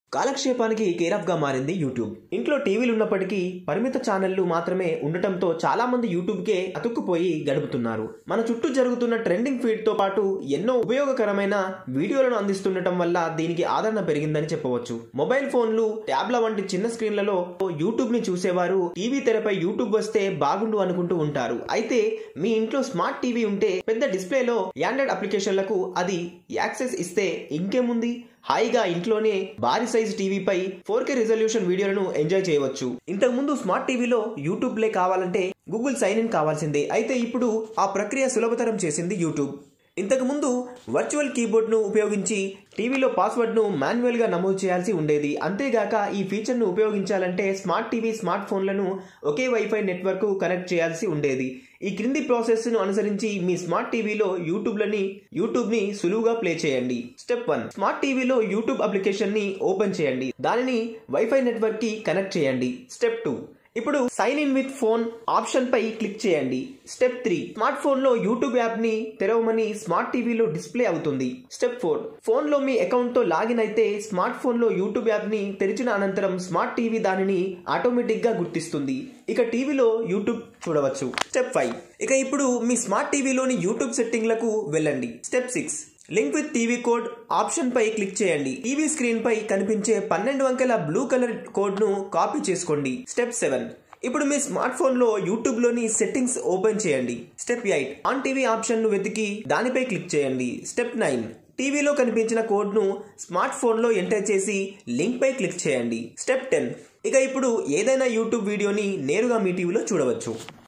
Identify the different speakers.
Speaker 1: కాలక్షేపానికి కేరాఫ్ గా మారింది యూట్యూబ్. ఇంట్లో టీవీలు ఉన్నప్పటికీ పరిమిత ఛానళ్లు మాత్రమే ఉండటంతో చాలా మంది యూట్యూబ్ కే అతుక్కుపోయి గడుపుతున్నారు. మన చుట్టూ జరుగుతున్న ట్రెండింగ్ ఫీడ్ తో పాటు ఎన్నో ఉపయోగకరమైన వీడియోలను అందిస్తుండటం వల్ల దీనికి ఆదరణ పెరిగిందని చెప్పవచ్చు. మొబైల్ ఫోన్లు, ట్యాబ్ల వంటి చిన్న స్క్రీన్లలో యూట్యూబ్ ని చూసేవారు టీవీ తెరపై యూట్యూబ్ వస్తే బాగుండు అనుకుంటూ ఉంటారు. అయితే మీ ఇంట్లో స్మార్ట్ టీవీ ఉంటే పెద్ద డిస్ప్లేలో యాండ్రాయిడ్ అప్లికేషన్లకు అది యాక్సెస్ ఇస్తే ఇంకేముంది, హాయిగా ఇంట్లోనే భారీ సైజ్ టీవీపై 4K రిజల్యూషన్ వీడియోలను ఎంజాయ్ చేయవచ్చు. ఇంతకు ముందు స్మార్ట్ టీవీలో యూట్యూబ్ ప్లే కావాలంటే గూగుల్ సైన్ ఇన్ కావాల్సిందే. అయితే ఇప్పుడు ఆ ప్రక్రియ సులభతరం చేసింది యూట్యూబ్. ఇంతకు ముందు వర్చువల్ కీబోర్డ్ ను ఉపయోగించి టీవీలో పాస్వర్డ్ ను మాన్యువల్ గా నమోదు చేయాల్సి ఉండేది. అంతేగాక ఈ ఫీచర్ ను ఉపయోగించాలంటే స్మార్ట్ టీవీ, స్మార్ట్ ఫోన్లను ఒకే వైఫై నెట్వర్క్ కు కనెక్ట్ చేయాల్సి ఉండేది. ఈ క్రింది ప్రాసెస్ ను అనుసరించి మీ స్మార్ట్ టీవీలో యూట్యూబ్ ని సులువుగా ప్లే చేయండి. స్టెప్ 1, స్మార్ట్ టీవీలో యూట్యూబ్ అప్లికేషన్ ని ఓపెన్ చేయండి. దానిని వైఫై నెట్వర్క్ కి కనెక్ట్ చేయండి. స్టెప్ 2, ఇప్పుడు sign in with phone option పై క్లిక్ చేయండి. స్టెప్ 3, స్మార్ట్ ఫోన్ లో యూట్యూబ్ యాప్ ని తెరవమని స్మార్ట్ టీవీలో డిస్ప్లే అవుతుంది. స్టెప్ 4, ఫోన్ లో మీ అకౌంట్ తో లాగిన్ అయితే స్మార్ట్ ఫోన్ లో యూట్యూబ్ యాప్ ని తెరిచిన అనంతరం స్మార్ట్ టీవీ దానిని ఆటోమేటిక్ గా గుర్తిస్తుంది. ఇక టీవీలో యూట్యూబ్ చూడవచ్చు. స్టెప్ 5, ఇక ఇప్పుడు మీ స్మార్ట్ టీవీలోని యూట్యూబ్ సెట్టింగ్లకు వెళ్ళండి. Step 6, link with TV code option పై క్లిక్ చేయండి. టీవీ స్క్రీన్ పై కనిపించే 12 అంకెల బ్లూ కలర్ కోడ్ ను కాపీ చేసుకోండి. స్టెప్ 7, ఇప్పుడు మీ స్మార్ట్ ఫోన్ లో యూట్యూబ్ లోని సెట్టింగ్స్ ఓపెన్ చేయండి. స్టెప్ 8, ఆన్ టీవీ ఆప్షన్ ను వెతికి దానిపై క్లిక్ చేయండి. స్టెప్ 9, టీవీలో కనిపించిన కోడ్ ను స్మార్ట్ ఫోన్ లో ఎంటర్ చేసి లింక్ పై క్లిక్ చేయండి. స్టెప్ 10, ఇక ఇప్పుడు ఏదైనా యూట్యూబ్ వీడియోని నేరుగా మీ టీవీలో చూడవచ్చు.